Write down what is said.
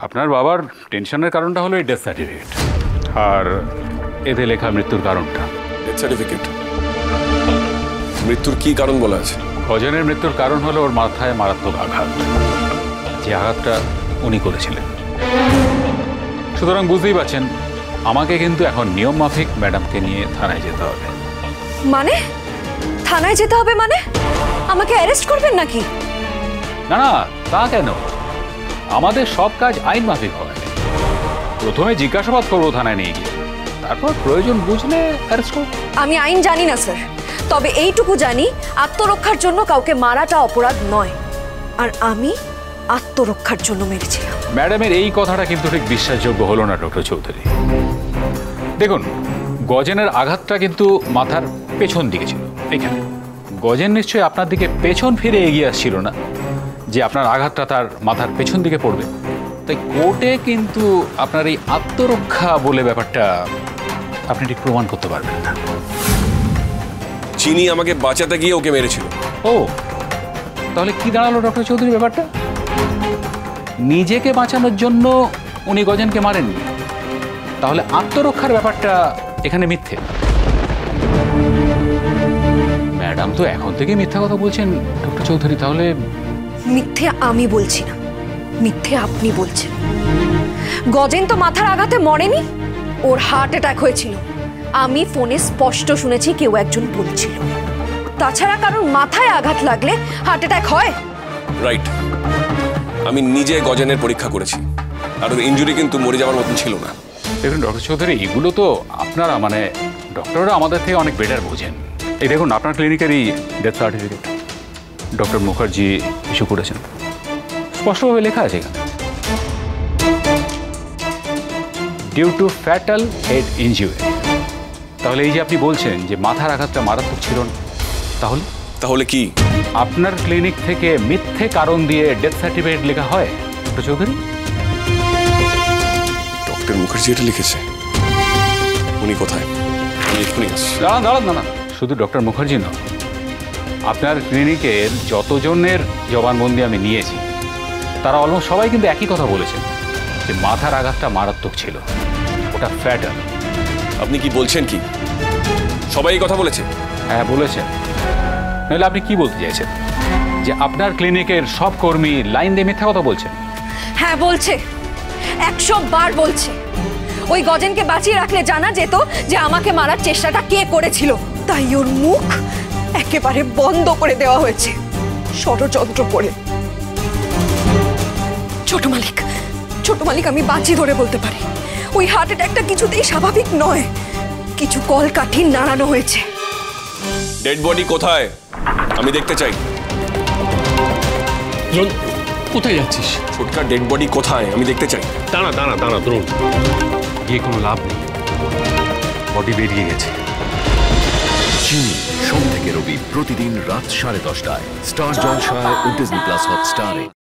আপনার বাবার টেনশনের কারণটা হলো এই ডেথ সার্টিফিকেট আর এতে লেখা মৃত্যুর কারণটা। Death certificate? মৃত্যুর কি কারণ বলা আছে? গজনের মৃত্যুর কারণ হলো ওর মাথায় মারাত্মক আঘাত, যে আঘাতটা উনি করেছিলেন। সুতরাং বুঝতেই পারছেন আমাকে কিন্তু এখন নিয়ম মাফিক ম্যাডামকে নিয়ে থানায় যেতে হবে। মানে থানায় যেতে হবে মানে? আমাকে অ্যারেস্ট করবেন নাকি? না না, তা কেন, আমাদের সব কাজ আইন মাফিক হয়। প্রথমে জিজ্ঞাসাবাদ করবো থানায় নিয়ে গিয়ে, তারপর প্রয়োজন বুঝলে অ্যারেস্ট করব। আমি আইন জানি না স্যার, তবে এইটুকু জানি আত্মরক্ষার জন্য কাউকে মারাটা অপরাধ নয়, আর আমি আত্মরক্ষার জন্য মেরেছিলাম। ম্যাডামের এই কথাটা কিন্তু ঠিক বিশ্বাসযোগ্য হলো না ডক্টর চৌধুরী। দেখুন, গজেনের আঘাতটা কিন্তু মাথার পেছন দিকে ছিল। এখানে গজেন নিশ্চয়ই আপনার দিকে পেছন ফিরে এগিয়ে আসছিল না, যে আপনার আঘাতটা তার মাথার পেছন দিকে পড়বে। তাই কোর্টে কিন্তু আপনার এই আত্মরক্ষা বলে ব্যাপারটা আপনি ঠিক প্রমাণ করতে পারবেন না। চিনি আমাকে বাঁচাতে গিয়ে ওকে মেরেছিল। ও, তাহলে কি দাঁড়ালো ডক্টর চৌধুরী ব্যাপারটা? নিজেকে বাঁচানোর জন্য উনি গজেনকে মারেননি, তাহলে আত্মরক্ষার ব্যাপারটা এখানে মিথ্যে। ম্যাডাম তো এখন থেকে মিথ্যা কথা বলছেন ডক্টর চৌধুরী। তাহলে মিথ্যে আমি বলছি না, মিথ্যে আপনি বলছেন। গজেন তো মাথার আঘাতে মরেনি, ওর হার্ট অ্যাটাক হয়েছিল। আমি ফোনে স্পষ্ট শুনেছি কেউ একজন বলছিল। তাছাড়া কারণ মাথায় আঘাত লাগলে হার্ট অ্যাটাক হয়? রাইট, আমি নিজে গজেনের পরীক্ষা করেছি, আর ওর ইনজুরি কিন্তু মরে যাওয়ার মতন ছিল না। দেখুন ডক্টর চৌধুরী, এগুলো তো আপনারা মানে ডক্টররা আমাদের থেকে অনেক বেটার বোঝেন। এই দেখুন আপনার ক্লিনিকেরই death certificate doctor Mukherjee issue করেছেন, স্পষ্টভাবে লেখা আছে এখানে, due to fatal head injury. তাহলে এই যে আপনি বলছেন যে মাথার আঘাতটা মারাত্মক ছিল না, তাহলে কি আপনার ক্লিনিক থেকে মিথ্যে কারণ দিয়ে ডেথ সার্টিফিকেট লেখা হয় ডক্টর চৌধুরী? ডক্টর মুখার্জি এটা লিখেছে? উনি কোথায়? দাঁড়ান না, শুধু ডক্টর মুখার্জি নয়, আপনার ক্লিনিকের যতজনের জবানবন্দি আমি নিয়েছি তারা অলমোস্ট সবাই কিন্তু একই কথা বলেছেন, যে মাথার আঘাতটা মারাত্মক ছিল, ওটা ফ্যাটাল। আপনি কি বলছেন? কি সবাই এই কথা বলেছে? হ্যাঁ বলেছেন। নাহলে আপনি কি বলতে চাইছেন, যে আপনার ক্লিনিকের সব কর্মী লাইন দিয়ে মিথ্যা কথা বলছেন? হ্যাঁ বলছে, 100 বার বলছে। ওই গজেনকে বাঁচিয়ে রাখলে জানা যেত যে আমাকে মারার চেষ্টাটা কে করেছিল, তাই ওর মুখ একেবারে বন্ধ করে দেওয়া হয়েছে ষড়যন্ত্র করে। ছোট মালিক আমি বাঁচি ধরে বলতে পারি, ওই হার্ট অ্যাটাকটা কিছুতেই স্বাভাবিক নয়, কিছু কলকাঠি নাড়ানো হয়েছে। ডেড বডি কোথায়? আমি দেখতে চাই। কোথায় যাচ্ছিস? ছোটকার ডেড বডি কোথায়? আমি দেখতে চাই। দাঁড়া দ্রোণ, গিয়ে কোনো লাভ নেই, বডি বেরিয়ে গেছে। চিনি সোম থেকে রবি প্রতিদিন রাত 10:30টায় স্টার জলসায় ও ডিজনি প্লাস হটস্টারে।